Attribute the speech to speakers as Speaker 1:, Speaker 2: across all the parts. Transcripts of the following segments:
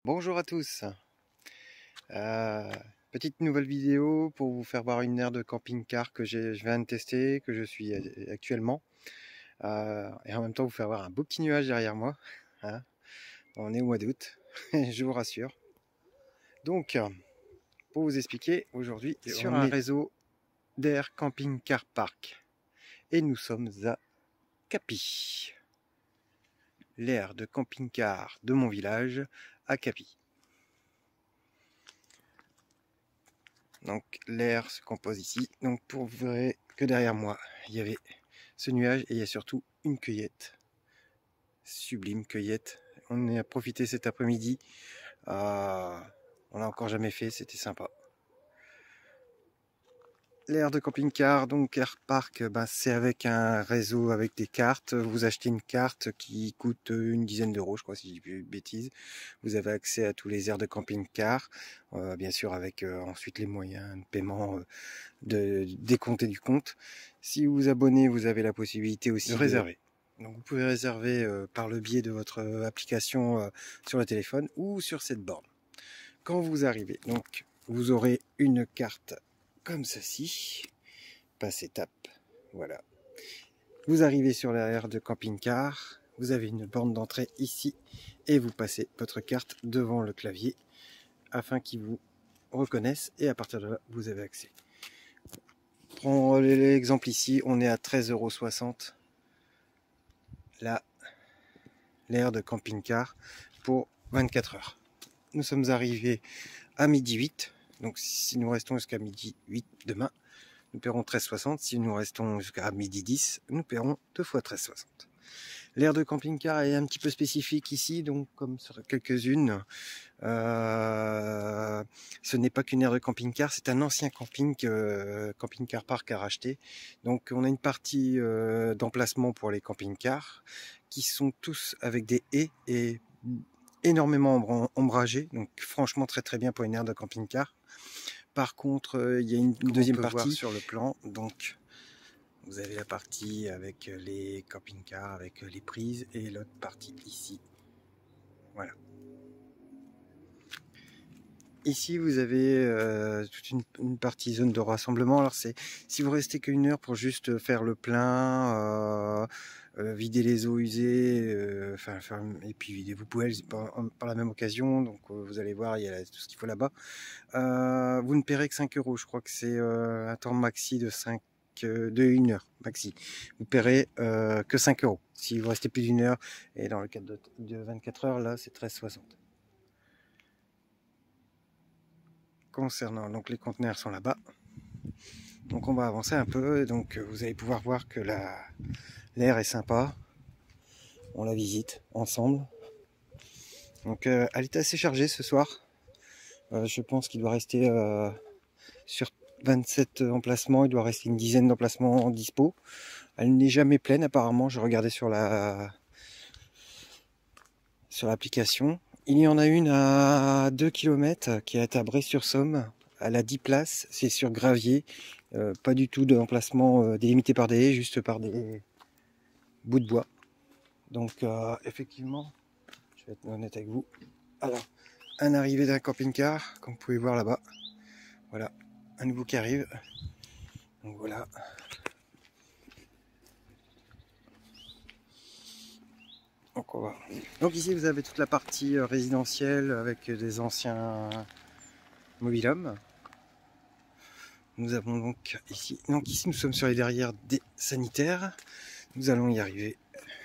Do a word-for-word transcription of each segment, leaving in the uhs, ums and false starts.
Speaker 1: Bonjour à tous, euh, petite nouvelle vidéo pour vous faire voir une aire de camping-car que je viens de tester, que je suis actuellement, euh, et en même temps vous faire voir un beau petit nuage derrière moi, hein. On est au mois d'août, je vous rassure. Donc, pour vous expliquer, aujourd'hui sur un réseau d'air camping-car park, et nous sommes à Capi, l'aire de camping-car de mon village à Capi. Donc l'air se compose ici. Donc pour vous verrez que derrière moi, il y avait ce nuage et il y a surtout une cueillette. Sublime cueillette. On a profité cet après-midi. Euh, on l'a encore jamais fait, c'était sympa. L'aire de camping-car, donc Air Park, ben c'est avec un réseau avec des cartes. Vous achetez une carte qui coûte une dizaine d'euros, je crois, si je dis plus de bêtises. Vous avez accès à tous les aires de camping-car, euh, bien sûr avec euh, ensuite les moyens de paiement euh, de décompter du compte. Si vous vous abonnez, vous avez la possibilité aussi de réserver. Donc vous pouvez réserver euh, par le biais de votre euh, application euh, sur le téléphone ou sur cette borne. Quand vous arrivez, donc vous aurez une carte comme ceci, passe étape, voilà. Vous arrivez sur l'aire de camping-car, vous avez une borne d'entrée ici et vous passez votre carte devant le clavier afin qu'il vous reconnaisse et à partir de là, vous avez accès. Prends l'exemple ici, on est à treize euros soixante. Là, l'aire de camping-car pour vingt-quatre heures. Nous sommes arrivés à midi huit. Donc si nous restons jusqu'à midi huit demain, nous paierons treize euros soixante. Si nous restons jusqu'à midi dix, nous paierons deux fois treize euros soixante. L'aire de camping-car est un petit peu spécifique ici, donc comme sur quelques-unes, euh, ce n'est pas qu'une aire de camping-car, c'est un ancien camping euh, camping-car park à racheter. Donc on a une partie euh, d'emplacement pour les camping-cars qui sont tous avec des haies et énormément ombragés, donc franchement très très bien pour une aire de camping-car. Par contre, euh, il y a une deuxième partie sur le plan, donc vous avez la partie avec les camping-cars, avec les prises, et l'autre partie ici. Voilà. Ici, vous avez euh, toute une, une partie zone de rassemblement. Alors, c'est si vous restez qu'une heure pour juste faire le plein, euh, euh, vider les eaux usées, euh, enfin, faire, et puis vider vos poêles par, par la même occasion. Donc, euh, vous allez voir, il y a tout ce qu'il faut là-bas. Euh, vous ne paierez que cinq euros. Je crois que c'est euh, un temps maxi de cinq de une heure maxi. Vous paierez euh, que cinq euros. Si vous restez plus d'une heure, et dans le cadre de, de vingt-quatre heures, là, c'est treize euros soixante. Concernant, donc les conteneurs sont là-bas. Donc on va avancer un peu. Donc vous allez pouvoir voir que la l'air est sympa. On la visite ensemble. Donc euh, elle est assez chargée ce soir. Euh, je pense qu'il doit rester euh, sur vingt-sept emplacements, il doit rester une dizaine d'emplacements en dispo. Elle n'est jamais pleine apparemment, je regardais sur la sur l'application. Il y en a une à deux kilomètres qui est à Bray-sur-Somme. Elle a dix places, c'est sur gravier. Euh, pas du tout d'emplacement euh, délimité par des haies, juste par des bouts de bois. Donc euh, effectivement, je vais être honnête avec vous. Alors, un arrivé d'un camping-car, comme vous pouvez voir là-bas. Voilà, un nouveau qui arrive. Donc voilà. Donc, on va... Donc ici vous avez toute la partie résidentielle avec des anciens mobil-hommes. Nous avons donc ici, donc ici nous sommes sur les derrières des sanitaires. Nous allons y arriver.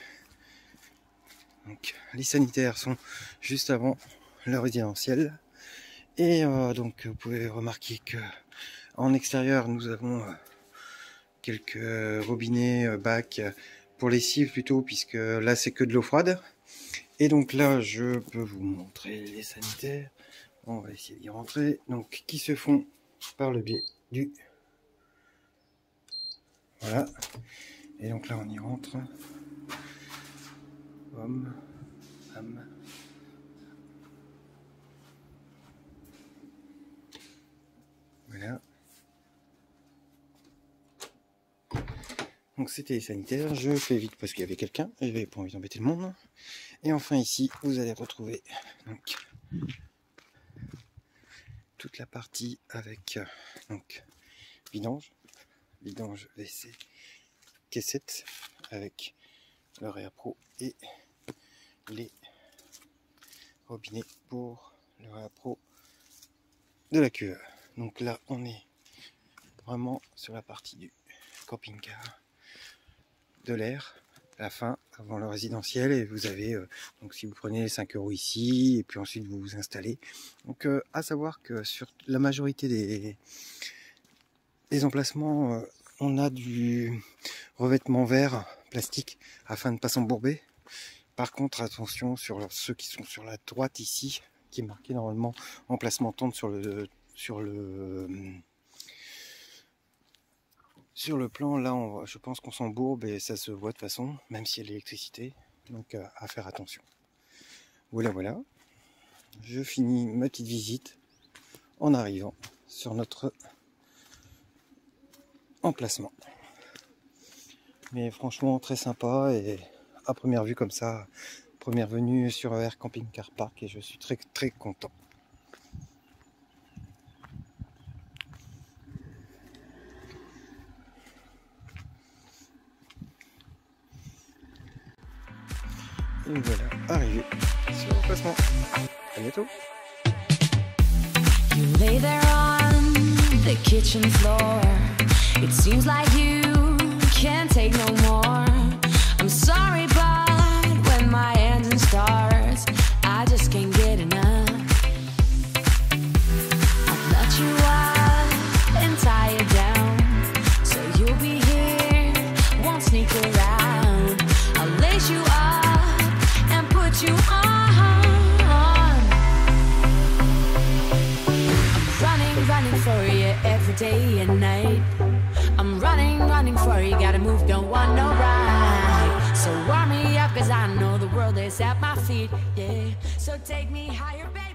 Speaker 1: Donc les sanitaires sont juste avant le résidentiel. Et euh, donc vous pouvez remarquer que en extérieur nous avons euh, quelques robinets, euh, bacs pour lessive plutôt, puisque là c'est que de l'eau froide. Et donc là je peux vous montrer les sanitaires. On va essayer d'y rentrer. Donc qui se font par le biais du... Voilà. Et donc là on y rentre. Homme, femme. Voilà. Donc c'était les sanitaires, je fais vite parce qu'il y avait quelqu'un, j'avais pas envie d'embêter le monde. Et enfin ici, vous allez retrouver donc toute la partie avec euh, donc vidange, vidange W C, caissette avec le Réapro et les robinets pour le Réapro de la cuve. Donc là on est vraiment sur la partie du camping-car de l'air, la fin avant le résidentiel, et vous avez euh, donc si vous prenez cinq euros ici et puis ensuite vous vous installez. Donc euh, à savoir que sur la majorité des, des emplacements euh, on a du revêtement vert plastique afin de ne pas s'embourber. Par contre attention sur ceux qui sont sur la droite ici, qui est marqué normalement emplacement tente sur le sur le sur le plan. Là on, je pense qu'on s'embourbe et ça se voit de toute façon, même s'il y a l'électricité, donc euh, à faire attention. Voilà voilà, je finis ma petite visite en arrivant sur notre emplacement, mais franchement très sympa, et à première vue comme ça, première venue sur Air Camping Car Park, et je suis très très content. Et voilà, arrivé sur l'emplacement. À bientôt.
Speaker 2: You lay there on the kitchen floor. It seems like you can't take no more. I'm sorry, but when my engine starts, I just can't get enough. I'll let you up and tie you down, so you'll be here, won't sneak around. I'll lace you up and put you on. I'm running, running for you every day and night. I'm running, running for you, gotta move, don't want no ride. So warm me up, cause I know the world is at my feet, yeah. So take me higher, baby.